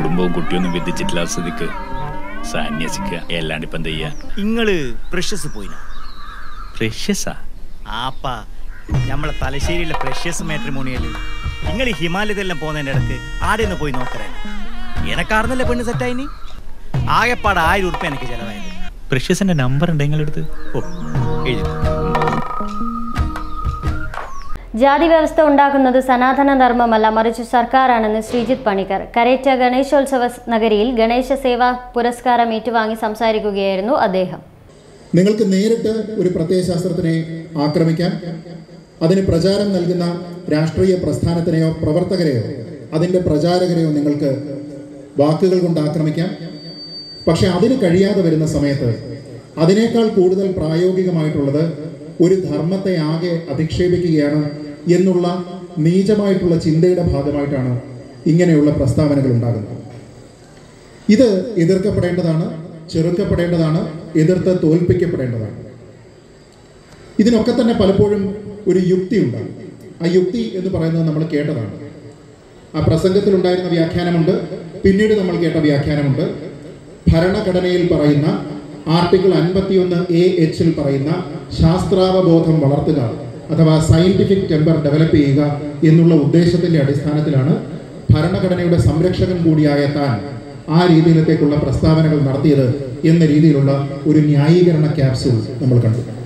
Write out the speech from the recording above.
കുടുംബവും കുട്ടിയൊന്നും വിധിച്ചിട്ടില്ല സ്ഥിതിക്ക് സന്യസിക്കുക. എല്ലാണ്ട് ഇപ്പം എന്താ ചെയ്യാ? നിങ്ങള് പ്രഷ്യസ് പോയിന? പ്രഷ്യസാ? ആപ്പാ നമ്മളെ തലശ്ശേരിയിലെ പ്രഷ്യസ് മാട്രിമോണിയല് നിങ്ങൾ ഈ ഹിമാലയത്തിലെല്ലാം പോകുന്നതിൻ്റെ ഇടക്ക് ആടെ ഒന്ന് പോയി നോക്കറേ. എനക്കാർന്നല്ലേ പെണ്ണ് സെറ്റായിനി? ആകെപ്പാട് 1000 ഉറുപ്പ്യ എനിക്ക് ചെലവായത്. പ്രഷ്യസിന്റെ നമ്പർ ഉണ്ട് നിങ്ങളെടുത്ത്? ഓ എഴുതി. ജാതി വ്യവസ്ഥ ഉണ്ടാക്കുന്നത് സനാതന ധർമ്മമല്ല, മറിച്ച് സർക്കാരാണെന്ന് ശ്രീജിത്ത് പണിക്കർ. കരേറ്റ ഗണേശോത്സവ നഗരിയിൽ ഗണേശ സേവാ പുരസ്കാരം ഏറ്റുവാങ്ങി സംസാരിക്കുകയായിരുന്നു അദ്ദേഹം. നിങ്ങൾക്ക് നേരിട്ട് ഒരു പ്രത്യയശാസ്ത്രത്തിനെ ആക്രമിക്കാൻ, അതിന് പ്രചാരം നൽകുന്ന രാഷ്ട്രീയ പ്രസ്ഥാനത്തിനെയോ പ്രവർത്തകരെയോ അതിൻ്റെ പ്രചാരകരെയോ നിങ്ങൾക്ക് വാക്കുകൾ കൊണ്ട് ആക്രമിക്കാം. പക്ഷെ അതിന് കഴിയാതെ വരുന്ന സമയത്ത് അതിനേക്കാൾ കൂടുതൽ പ്രായോഗികമായിട്ടുള്ളത് ഒരു ധർമ്മത്തെ ആകെ അധിക്ഷേപിക്കുകയാണ് എന്നുള്ള നീചമായിട്ടുള്ള ചിന്തയുടെ ഭാഗമായിട്ടാണ് ഇങ്ങനെയുള്ള പ്രസ്താവനകൾ ഉണ്ടാകുന്നത്. ഇത് എതിർക്കപ്പെടേണ്ടതാണ്, ചെറുക്കപ്പെടേണ്ടതാണ്, എതിർത്ത് തോൽപ്പിക്കപ്പെടേണ്ടതാണ്. ഇതിനൊക്കെ തന്നെ പലപ്പോഴും ഒരു യുക്തി ഉണ്ടാകും. ആ യുക്തി എന്ന് പറയുന്നത് നമ്മൾ കേട്ടതാണ്. ആ പ്രസംഗത്തിലുണ്ടായിരുന്ന വ്യാഖ്യാനമുണ്ട്, പിന്നീട് നമ്മൾ കേട്ട വ്യാഖ്യാനമുണ്ട്. ഭരണഘടനയിൽ പറയുന്ന ആർട്ടിക്കിൾ 51A(H) പറയുന്ന ശാസ്ത്രാവബോധം വളർത്തുക അഥവാ സയന്റിഫിക് ടെമ്പർ ഡെവലപ്പ് ചെയ്യുക എന്നുള്ള ഉദ്ദേശത്തിൻ്റെ അടിസ്ഥാനത്തിലാണ് ഭരണഘടനയുടെ സംരക്ഷകൻ കൂടിയായ താൻ ആ രീതിയിലത്തേക്കുള്ള പ്രസ്താവനകൾ നടത്തിയത് എന്ന രീതിയിലുള്ള ഒരു ന്യായീകരണ ക്യാപ്സ്യൂൾ നമ്മൾ കണ്ടു.